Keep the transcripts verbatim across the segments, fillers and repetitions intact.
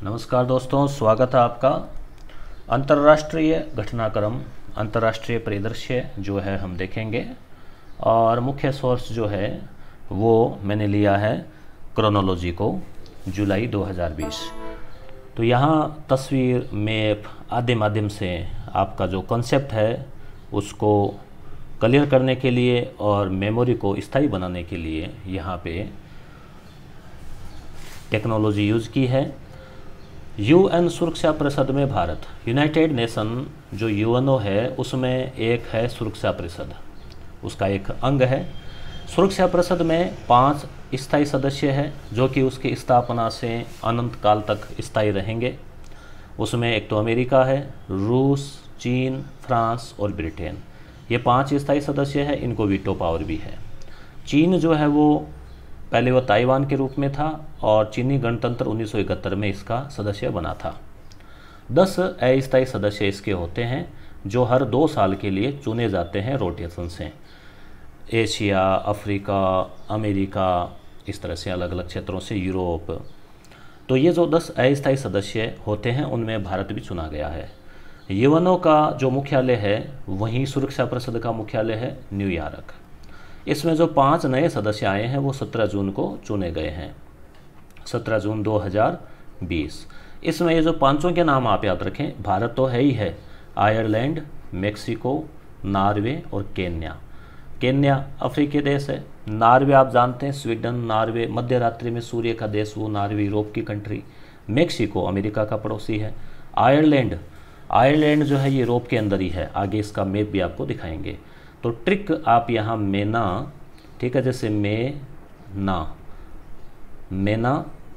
नमस्कार दोस्तों, स्वागत है आपका। अंतर्राष्ट्रीय घटनाक्रम, अंतर्राष्ट्रीय परिदृश्य जो है हम देखेंगे और मुख्य सोर्स जो है वो मैंने लिया है क्रोनोलॉजी को, जुलाई दो हज़ार बीस। तो यहाँ तस्वीर, मैप आदि माध्यम से आपका जो कॉन्सेप्ट है उसको क्लियर करने के लिए और मेमोरी को स्थायी बनाने के लिए यहाँ पे टेक्नोलॉजी यूज़ की है। यूएन सुरक्षा परिषद में भारत, यूनाइटेड नेशन जो यूएनओ है उसमें एक है सुरक्षा परिषद, उसका एक अंग है। सुरक्षा परिषद में पांच स्थायी सदस्य हैं जो कि उसकी स्थापना से अनंत काल तक स्थायी रहेंगे। उसमें एक तो अमेरिका है, रूस, चीन, फ्रांस और ब्रिटेन, ये पांच स्थायी सदस्य हैं। इनको वीटो पावर भी है। चीन जो है वो पहले वो ताइवान के रूप में था और चीनी गणतंत्र उन्नीस सौ इकहत्तर में इसका सदस्य बना था। दस अस्थायी सदस्य इसके होते हैं जो हर दो साल के लिए चुने जाते हैं रोटेशन से। एशिया, अफ्रीका, अमेरिका, इस तरह से अलग अलग क्षेत्रों से, यूरोप। तो ये जो दस अस्थायी सदस्य होते हैं उनमें भारत भी चुना गया है। यूएनओ का जो मुख्यालय है वहीं सुरक्षा परिषद का मुख्यालय है न्यूयॉर्क। इसमें जो पांच नए सदस्य आए हैं वो सत्रह जून को चुने गए हैं, सत्रह जून दो हज़ार बीस। इसमें ये जो पांचों के नाम आप याद रखें, भारत तो है ही है, आयरलैंड, मेक्सिको, नॉर्वे और केन्या। केन्या अफ्रीकी देश है। नॉर्वे आप जानते हैं, स्वीडन, नॉर्वे मध्य रात्रि में सूर्य का देश, वो नॉर्वे यूरोप की कंट्री। मेक्सिको अमेरिका का पड़ोसी है। आयरलैंड, आयरलैंड जो है ये यूरोप के अंदर ही है। आगे इसका मैप भी आपको दिखाएंगे। तो ट्रिक आप यहाँ मेना, ठीक है, जैसे मे ना मेना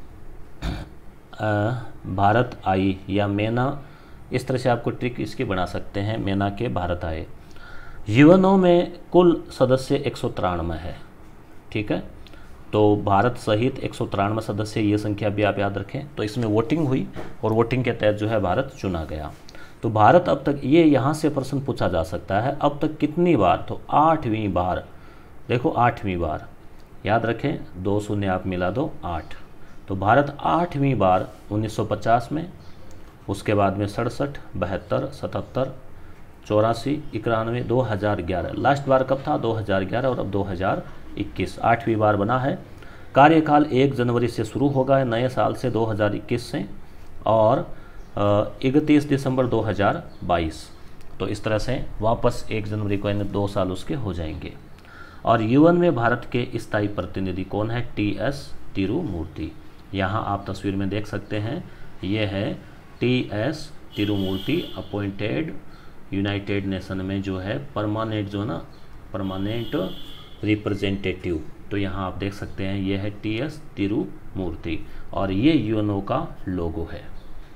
भारत आई या मेना, इस तरह से आपको ट्रिक इसकी बना सकते हैं, मेना के भारत आए। यूएनओ में कुल सदस्य एक सौ तिरानवे है, ठीक है। तो भारत सहित एक सौ तिरानवे सदस्य, ये संख्या भी आप याद रखें। तो इसमें वोटिंग हुई और वोटिंग के तहत जो है भारत चुना गया। तो भारत अब तक, ये यहाँ से प्रश्न पूछा जा सकता है, अब तक कितनी बार, तो आठवीं बार। देखो आठवीं बार याद रखें, दो शून्य आप मिला दो, आठ। तो भारत आठवीं बार उन्नीस सौ पचास में, उसके बाद में सड़सठ, बहत्तर, सतहत्तर, चौरासी, इक्यानवे, दो हज़ार ग्यारह। लास्ट बार कब था? दो हज़ार ग्यारह और अब दो हज़ार इक्कीस, आठवीं बार बना है। कार्यकाल एक जनवरी से शुरू होगा है, नए साल से, दो हज़ार इक्कीस से, और इकतीस दिसंबर दो हज़ार बाईस। तो इस तरह से वापस एक जनवरी को इन दो साल उसके हो जाएंगे। और यूएन में भारत के स्थायी प्रतिनिधि कौन है? T S Tirumurti. यहाँ आप तस्वीर में देख सकते हैं, ये है T S Tirumurti, appointed united nation में जो है परमानेंट, जो ना परमानेंट रिप्रेजेंटेटिव। तो यहाँ आप देख सकते हैं, ये है टी एस तिरुमूर्ति और ये यूएनओ का लोगो है।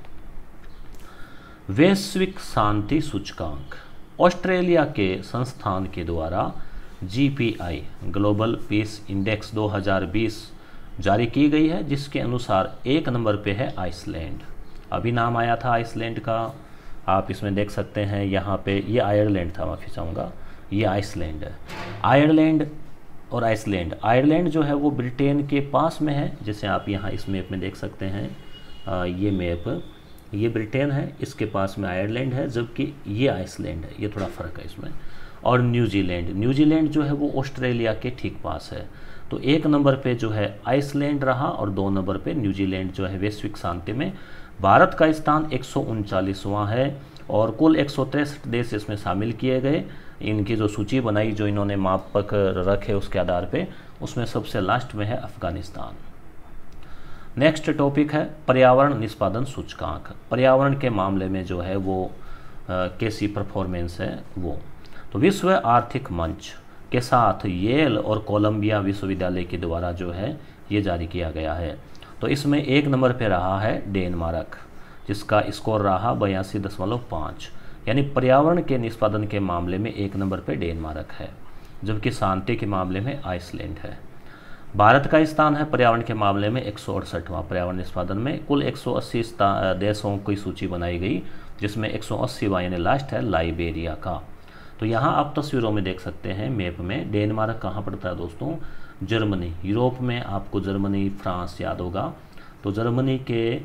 वैश्विक शांति सूचकांक ऑस्ट्रेलिया के संस्थान के द्वारा G P I, global peace index दो हज़ार बीस जारी की गई है, जिसके अनुसार एक नंबर पे है आइसलैंड। अभी नाम आया था आइसलैंड का, आप इसमें देख सकते हैं। यहाँ पे ये आयरलैंड था, माफ़ी चाहूँगा, ये आइसलैंड है। आयरलैंड और आइसलैंड, आयरलैंड जो है वो ब्रिटेन के पास में है, जैसे आप यहाँ इस मैप में देख सकते हैं। आ, ये मैप, ये ब्रिटेन है, इसके पास में आयरलैंड है, जबकि ये आइसलैंड है, ये थोड़ा फ़र्क है इसमें। और न्यूजीलैंड, न्यूजीलैंड जो है वो ऑस्ट्रेलिया के ठीक पास है। तो एक नंबर पे जो है आइसलैंड रहा और दो नंबर पे न्यूजीलैंड जो है वैश्विक शांति में। भारत का स्थान एक सौ उनचालीसवां है और कुल एक सौ तिरसठ देश इसमें शामिल किए गए। इनकी जो सूची बनाई, जो इन्होंने मापक रखे उसके आधार पे, उसमें सबसे लास्ट में है अफगानिस्तान। नेक्स्ट टॉपिक है पर्यावरण निष्पादन सूचकांक। पर्यावरण के मामले में जो है वो आ, कैसी परफॉर्मेंस है वो। तो विश्व आर्थिक मंच के साथ येल और कोलंबिया विश्वविद्यालय के द्वारा जो है ये जारी किया गया है। तो इसमें एक नंबर पे रहा है डेनमार्क, जिसका स्कोर रहा बयासी दशमलव पाँच, यानी पर्यावरण के निष्पादन के मामले में एक नंबर पे डेनमार्क है, जबकि शांति के मामले में आइसलैंड है। भारत का स्थान है पर्यावरण के मामले में एक सौ अड़सठवां पर्यावरण निष्पादन में। कुल एक सौ अस्सी देशों की सूची बनाई गई, जिसमें एक सौ अस्सीवां यानी लास्ट है लाइबेरिया का। तो यहाँ आप तस्वीरों में देख सकते हैं मैप में, डेनमार्क कहाँ पड़ता है दोस्तों? जर्मनी। यूरोप में आपको जर्मनी, फ्रांस याद होगा। तो जर्मनी के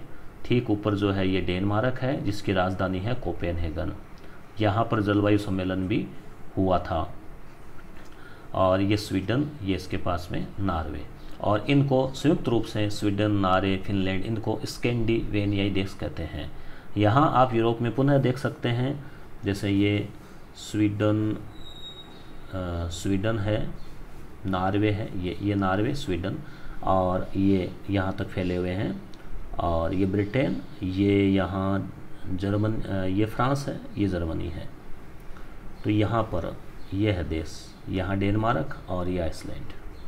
ठीक ऊपर जो है ये डेनमार्क है जिसकी राजधानी है कोपेनहेगन। यहाँ पर जलवायु सम्मेलन भी हुआ था। और ये स्वीडन, ये इसके पास में नॉर्वे, और इनको संयुक्त रूप से स्वीडन, नॉर्वे, फिनलैंड, इनको स्कैंडिनेवियाई देश कहते हैं। यहाँ आप यूरोप में पुनः देख सकते हैं, जैसे ये स्वीडन स्वीडन है, नॉर्वे है, ये ये नॉर्वे, स्वीडन, और ये यहाँ तक फैले हुए हैं, और ये ब्रिटेन, ये यहाँ जर्मन, ये फ्रांस है, ये जर्मनी है। तो यहाँ पर ये है देश, यहाँ डेनमार्क और ये आइसलैंड।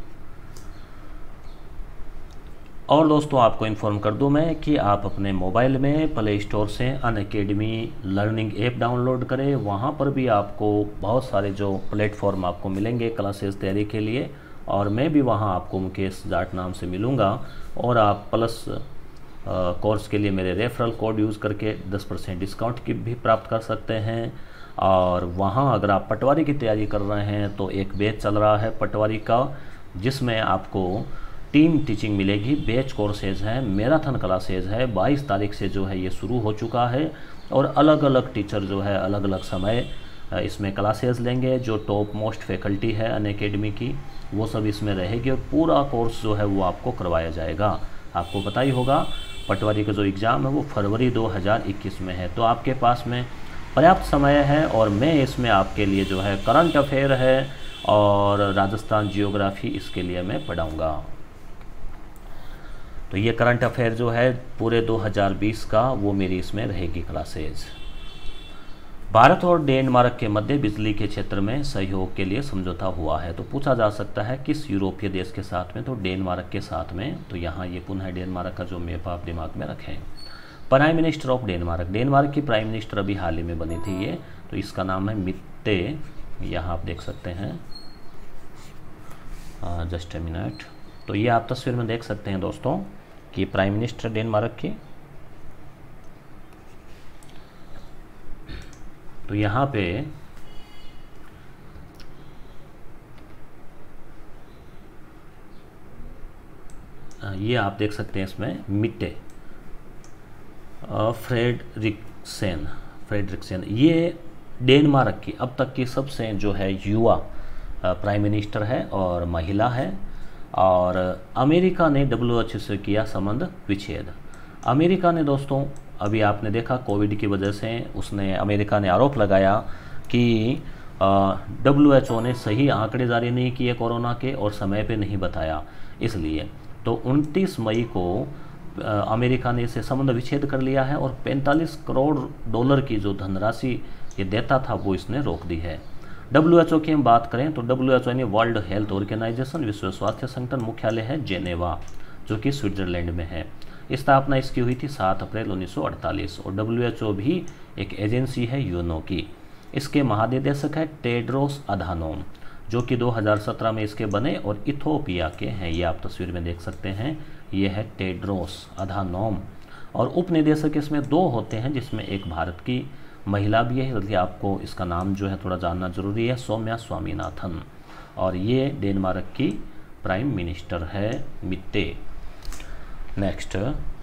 और दोस्तों आपको इन्फॉर्म कर दूं मैं कि आप अपने मोबाइल में प्ले स्टोर से अनअकैडमी लर्निंग ऐप डाउनलोड करें। वहाँ पर भी आपको बहुत सारे जो प्लेटफॉर्म आपको मिलेंगे क्लासेस तैयारी के लिए, और मैं भी वहाँ आपको मुकेश जाट नाम से मिलूँगा। और आप प्लस कोर्स के लिए मेरे रेफरल कोड यूज़ करके दस परसेंट डिस्काउंट की भी प्राप्त कर सकते हैं। और वहाँ अगर आप पटवारी की तैयारी कर रहे हैं तो एक बैच चल रहा है पटवारी का, जिसमें आपको टीम टीचिंग मिलेगी। बैच कोर्सेज हैं, मैराथन क्लासेज है, बाईस तारीख से जो है ये शुरू हो चुका है। और अलग अलग टीचर जो है अलग अलग समय इसमें क्लासेज लेंगे। जो टॉप मोस्ट फैकल्टी है अनअकैडमी की वो सब इसमें रहेगी, और पूरा कोर्स जो है वो आपको करवाया जाएगा। आपको पता ही होगा पटवारी का जो एग्ज़ाम है वो फरवरी दो हज़ार इक्कीस में है, तो आपके पास में पर्याप्त समय है। और मैं इसमें आपके लिए जो है करंट अफेयर है और राजस्थान जियोग्राफी, इसके लिए मैं पढ़ाऊँगा। तो ये करंट अफेयर जो है पूरे दो हज़ार बीस का वो मेरी इसमें रहेगी क्लासेज। भारत और डेनमार्क के मध्य बिजली के क्षेत्र में सहयोग के लिए समझौता हुआ है। तो पूछा जा सकता है किस यूरोपीय देश के साथ में, तो डेनमार्क के साथ में। तो यहाँ ये पुनः डेनमार्क का जो मैप आप दिमाग में रखें। Prime minister of Denmark, Denmark की प्राइम मिनिस्टर अभी हाल ही में बनी थी ये, तो इसका नाम है मित्ते। यहाँ आप देख सकते हैं, जस्ट ए मिनट। तो ये आप तस्वीर में देख सकते हैं दोस्तों कि प्राइम मिनिस्टर डेनमार्क की। तो यहाँ पे ये आप देख सकते हैं इसमें मिट्टे फ्रेडरिक्सेन फ्रेडरिक्सेन ये डेनमार्क की अब तक की सबसे जो है युवा प्राइम मिनिस्टर है और महिला है। और अमेरिका ने डब्ल्यू एच ओ से किया संबंध विच्छेद। अमेरिका ने दोस्तों, अभी आपने देखा कोविड की वजह से उसने अमेरिका ने आरोप लगाया कि डब्ल्यू एच ओ ने सही आंकड़े जारी नहीं किए कोरोना के और समय पे नहीं बताया, इसलिए तो उनतीस मई को आ, अमेरिका ने इसे संबंध विच्छेद कर लिया है और पैंतालीस करोड़ डॉलर की जो धनराशि ये देता था वो इसने रोक दी है। डब्ल्यू एच ओ की हम बात करें तो डब्ल्यू एच ओ यानी वर्ल्ड हेल्थ ऑर्गेनाइजेशन, विश्व स्वास्थ्य संगठन, मुख्यालय है जेनेवा जो कि स्विट्जरलैंड में है। स्थापना इसकी हुई थी सात अप्रैल उन्नीस सौ अड़तालीस। और डब्ल्यू एच ओ भी एक एजेंसी है यूएनओ की। इसके महानिदेशक है टेड्रोस अधानोम जो कि दो हज़ार सत्रह में इसके बने और इथोपिया के हैं। ये आप तस्वीर में देख सकते हैं, ये है टेड्रोस अधानोम। और उपनिदेशक इसमें दो होते हैं जिसमें एक भारत की महिला भी है, इसलिए आपको इसका नाम जो है थोड़ा जानना जरूरी है, सौम्या स्वामीनाथन। और ये डेनमार्क की प्राइम मिनिस्टर है मित्ते। नेक्स्ट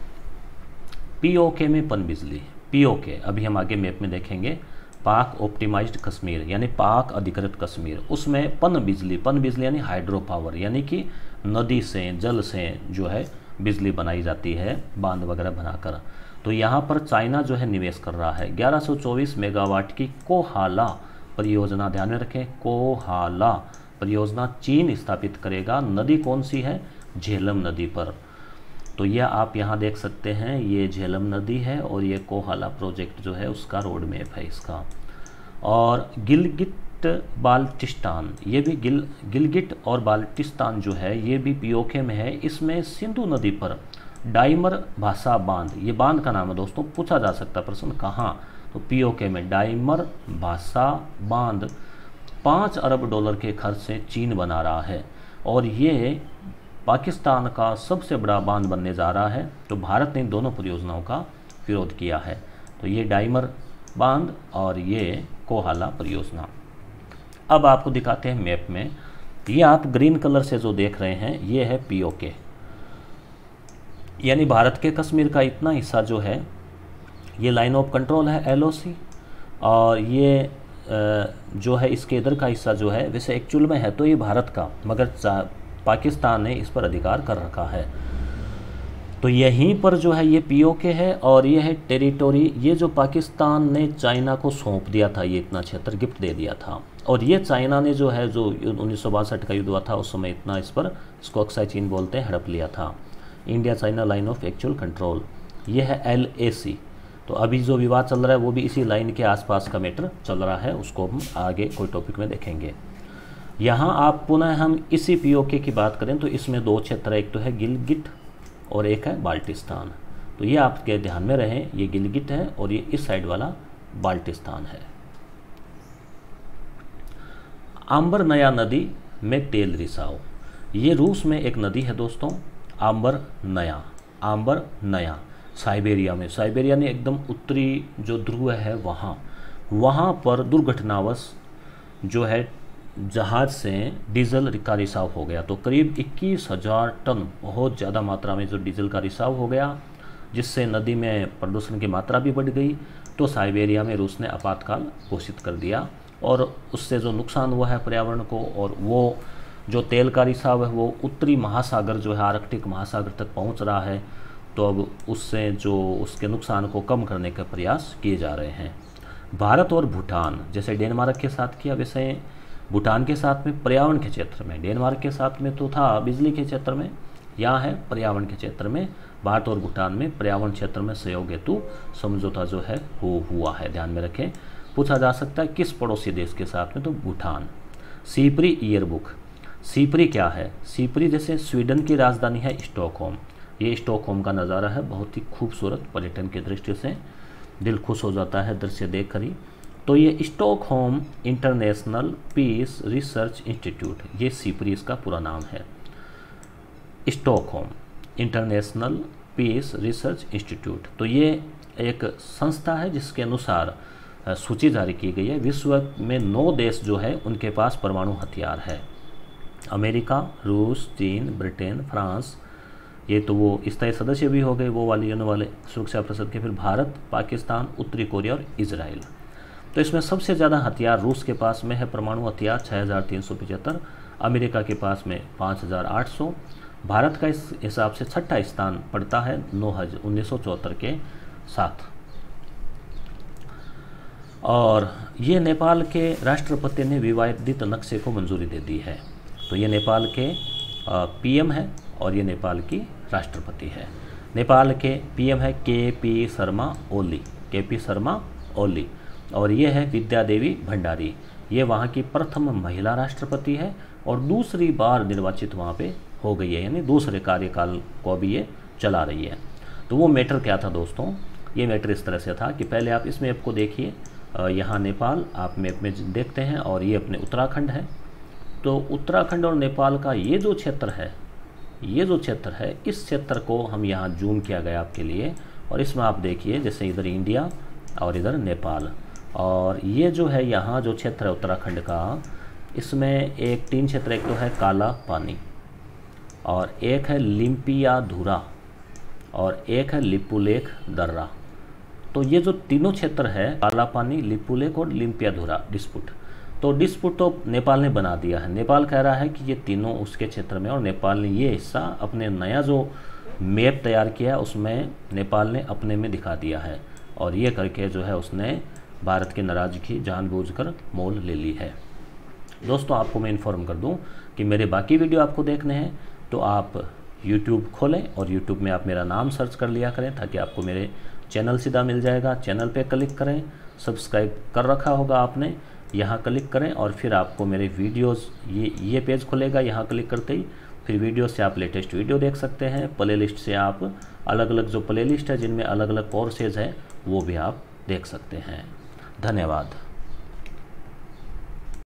पीओके में पनबिजली। पीओके अभी हम आगे मैप में देखेंगे। पाक ऑप्टिमाइज्ड कश्मीर यानी पाक अधिकृत कश्मीर, उसमें पन बिजली पन बिजली यानी हाइड्रो पावर यानी कि नदी से जल से जो है बिजली बनाई जाती है बांध वगैरह बनाकर। तो यहाँ पर चाइना जो है निवेश कर रहा है ग्यारह सौ चौबीस मेगावाट की कोहाला परियोजना। ध्यान में रखें, कोहाला परियोजना चीन स्थापित करेगा। नदी कौन सी है? झेलम नदी पर। तो यह आप यहाँ देख सकते हैं, ये झेलम नदी है और ये कोहाला प्रोजेक्ट जो है उसका रोड मैप है इसका। और गिलगिट बाल्टिस्तान, ये भी गिल गिलगिट और बाल्टिस्तान जो है ये भी पीओके में है। इसमें सिंधु नदी पर डाइमर भाषा बांध, ये बांध का नाम है दोस्तों, पूछा जा सकता प्रश्न कहाँ, तो पीओके में डाइमर भाषा बांध पाँच अरब डॉलर के खर्च से चीन बना रहा है और ये पाकिस्तान का सबसे बड़ा बांध बनने जा रहा है। तो भारत ने इन दोनों परियोजनाओं का विरोध किया है। तो ये डाइमर बांध और ये कोहाला परियोजना। अब आपको दिखाते हैं मैप में, ये आप ग्रीन कलर से जो देख रहे हैं ये है पीओके। यानी भारत के कश्मीर का इतना हिस्सा जो है ये लाइन ऑफ कंट्रोल है एल ओ सी, और ये जो है इसके इधर का हिस्सा जो है वैसे एक्चुअल में है तो ये भारत का, मगर पाकिस्तान ने इस पर अधिकार कर रखा है। तो यहीं पर जो है ये पी ओ के है और ये है टेरिटोरी, ये जो पाकिस्तान ने चाइना को सौंप दिया था, ये इतना क्षेत्र गिफ्ट दे दिया था। और ये चाइना ने जो है जो उन्नीस सौ बासठ का युद्ध हुआ था उस समय इतना इस पर, इसको अक्साई चीन बोलते हैं, हड़प लिया था। India China line of actual control, ये है एल ए सी। तो अभी जो विवाद चल रहा है वो भी इसी लाइन के आसपास का मैटर चल रहा है, उसको हम आगे कोई टॉपिक में देखेंगे। यहाँ आप पुनः हम इसी पी ओ के की बात करें तो इसमें दो क्षेत्र है, एक तो है गिलगिट और एक है बाल्टिस्तान। तो ये आपके ध्यान में रहे, ये गिलगिट है और ये इस साइड वाला बाल्टिस्तान है। आंबर नया नदी में तेल रिसाव, ये रूस में एक नदी है दोस्तों, आंबर नया, आंबर नया साइबेरिया में, साइबेरिया ने एकदम उत्तरी जो ध्रुव है वहाँ वहाँ पर दुर्घटनावश जो है जहाज़ से डीजल का रिसाव हो गया। तो करीब इक्कीस हज़ार टन बहुत ज़्यादा मात्रा में जो डीजल का रिसाव हो गया, जिससे नदी में प्रदूषण की मात्रा भी बढ़ गई। तो साइबेरिया में रूस ने आपातकाल घोषित कर दिया और उससे जो नुकसान हुआ है पर्यावरण को, और वो जो तेल का रिसाव है वो उत्तरी महासागर जो है आर्कटिक महासागर तक पहुंच रहा है। तो अब उससे जो उसके नुकसान को कम करने के प्रयास किए जा रहे हैं। भारत और भूटान, जैसे डेनमार्क के साथ किया वैसे भूटान के साथ में पर्यावरण के क्षेत्र में, डेनमार्क के साथ में तो था बिजली के क्षेत्र में, यहाँ है पर्यावरण के क्षेत्र में। भारत और भूटान में पर्यावरण क्षेत्र में सहयोग हेतु समझौता जो है वो हुआ है, ध्यान में रखें। पूछा जा सकता है किस पड़ोसी देश के साथ में, तो भूटान। सीपरी ईयरबुक, सीपरी क्या है? सीपरी जैसे स्वीडन की राजधानी है स्टॉकहोम, ये स्टॉकहोम का नज़ारा है, बहुत ही खूबसूरत पर्यटन की दृष्टि से दिल खुश हो जाता है दृश्य देख कर ही। तो ये Stockholm International Peace Research Institute, ये सीपरी इसका पूरा नाम है, Stockholm International Peace Research Institute. तो ये एक संस्था है जिसके अनुसार सूची जारी की गई है। विश्व में नौ देश जो है उनके पास परमाणु हथियार है, अमेरिका, रूस, चीन, ब्रिटेन, फ्रांस, ये तो वो स्थायी सदस्य भी हो गए वो वाले यूएन वाले सुरक्षा परिषद के। फिर भारत, पाकिस्तान, उत्तरी कोरिया और इजराइल। तो इसमें सबसे ज़्यादा हथियार रूस के पास में है, परमाणु हथियार छः हज़ार तीन सौ पचहत्तर, अमेरिका के पास में पाँच हज़ार आठ सौ, भारत का इस हिसाब से छठा स्थान पड़ता है नौ हज़ार उन्नीस सौ चौहत्तर के साथ। और ये नेपाल के राष्ट्रपति ने विवादित नक्शे को मंजूरी दे दी है। तो ये नेपाल के पीएम है और ये नेपाल की राष्ट्रपति है। नेपाल के पीएम है के पी शर्मा ओली, के पी शर्मा ओली, और ये है विद्या देवी भंडारी, ये वहाँ की प्रथम महिला राष्ट्रपति है और दूसरी बार निर्वाचित वहाँ पे हो गई है, यानी दूसरे कार्यकाल को भी ये चला रही है। तो वो मैटर क्या था दोस्तों, ये मैटर इस तरह से था कि पहले आप इस मैप को देखिए, यहाँ नेपाल आप मैप में देखते हैं और ये अपने उत्तराखंड है। तो उत्तराखंड और नेपाल का ये जो क्षेत्र है, ये जो क्षेत्र है, इस क्षेत्र को हम यहाँ जूम किया गया आपके लिए, और इसमें आप देखिए जैसे इधर इंडिया और इधर नेपाल, और ये जो है यहाँ जो क्षेत्र है उत्तराखंड का, इसमें एक तीन क्षेत्र, एक तो है काला पानी और एक है लिम्पियाधुरा और एक है लिपुलेख दर्रा। तो ये जो तीनों क्षेत्र है काला पानी, लिपुलेख और लिम्पियाधुरा डिस्पुट, तो डिस्पुट तो नेपाल ने बना दिया है। नेपाल कह रहा है कि ये तीनों उसके क्षेत्र में, और नेपाल ने ये हिस्सा अपने नया जो मैप तैयार किया उसमें नेपाल ने अपने में दिखा दिया है, और ये करके जो है उसने भारत के नाराज़गी जानबूझकर मोल ले ली है। दोस्तों आपको मैं इन्फॉर्म कर दूं कि मेरे बाकी वीडियो आपको देखने हैं तो आप यूट्यूब खोलें और यूट्यूब में आप मेरा नाम सर्च कर लिया करें ताकि आपको मेरे चैनल सीधा मिल जाएगा। चैनल पे क्लिक करें, सब्सक्राइब कर रखा होगा आपने, यहाँ क्लिक करें और फिर आपको मेरे वीडियोस ये ये पेज खुलेगा। यहाँ क्लिक करते ही फिर वीडियो से आप लेटेस्ट वीडियो देख सकते हैं। प्ले लिस्ट से आप अलग अलग जो प्ले लिस्ट है जिनमें अलग अलग कोर्सेज हैं वो भी आप देख सकते हैं। धन्यवाद।